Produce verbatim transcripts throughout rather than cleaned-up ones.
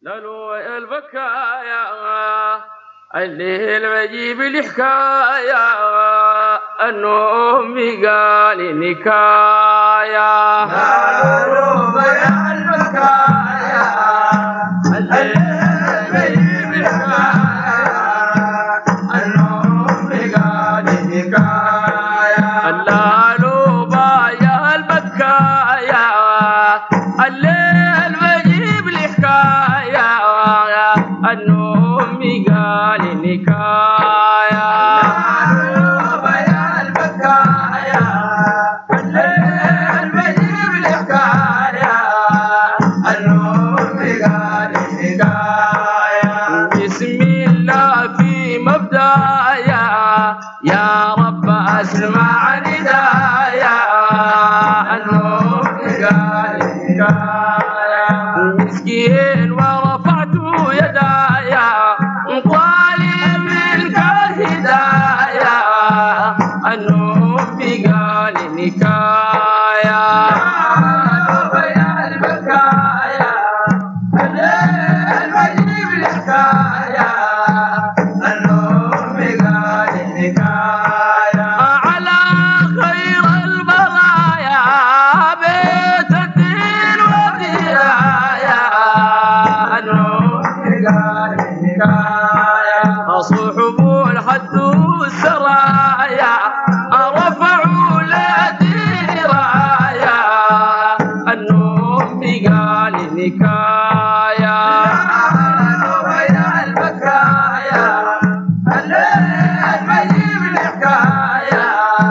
لالو البكايا الليل بجيب الحكاية النوم قال نكايا لالو البكايا الليل بجيب الحكاية النوم قال نكايا لالو بايا البكايا الليل بجيب الحكاية النوم قال نكايا لالو بايا البكايا الليل بجيب الحكاية النوم قال نكايا بسم الله في مبدايا يا رب اسمع ندايا النوم قال نكايا مسكين ورفعت يدايا طالب منك الهدايا النوم قال نكايا لالو بايا البكايا الليل بجيب الحكاية النوم قال نكايا على خير البرايا بيت الدين والدراية النوم قال نكايا صحب الحد والسرايا رفعوا لدي رايا النوم قال نكايا لالو بايا البكايا الليل بجيب الحكاية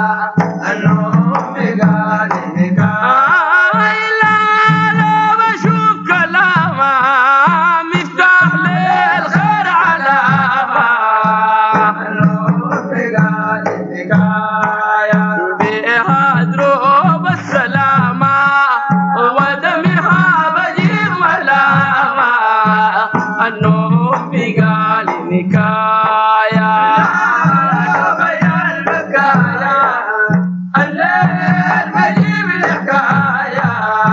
النوم قال نكايا لا لا بشوف كلامه مفتاح للخير علامه النوم قال نكايا بها دروب السلامة ودمها بجيب ملامة النوم قال نكايا لالو بايا البكايا الليل بجيب الحكاية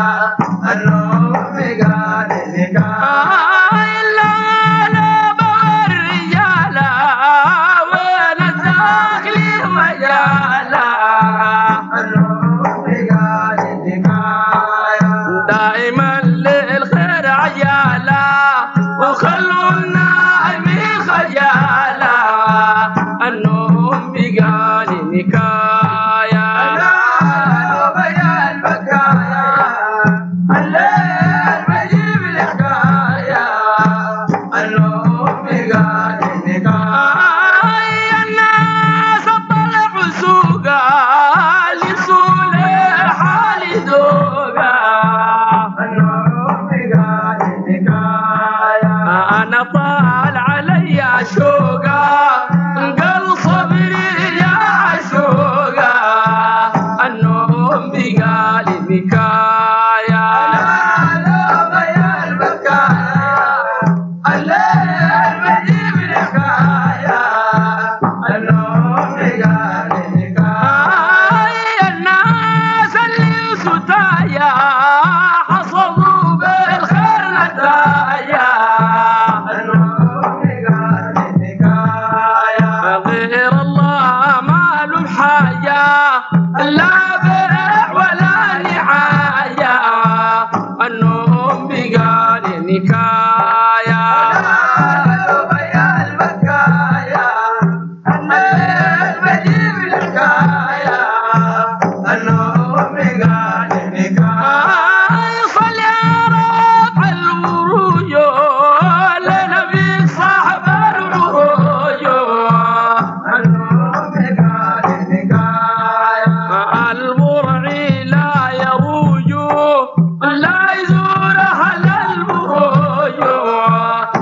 النوم قال نكايا إلا لا بغى الرجالة وين الداخل مجالة النوم قال نكايا دائما للخير عجالة وخلوا النائمين خجالة النوم قال نكايا لالو بايا البكايا الليل بجيب الحكاية النوم قال نكايا الناس طلعوا سوقا لسول حالي ذوقا النوم قال نكايا أنا طال علي شوقا قل صبري يا عشوقا النوم قال نكايا لالو بايا البكايا الليل بجيب الحكاية النوم قال نكايا الناس اللي ستايا حصلوا بالخير نتايا النوم قال نكايا غير الله ما له حاجة لا بيع ولا نعاية النوم قال نكايا لالو بايا البكايا الليل بجيب الحكاية النوم قال نكايا صل يا رب الوروج لنبي صاحب العروج النوم قال نكايا المرعي لا يروج لا يزور أهل المروج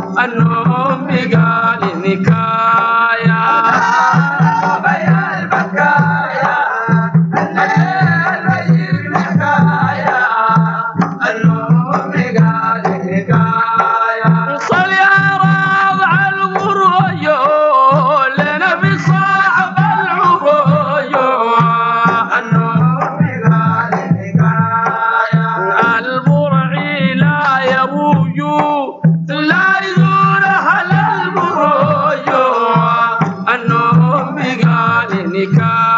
نكايا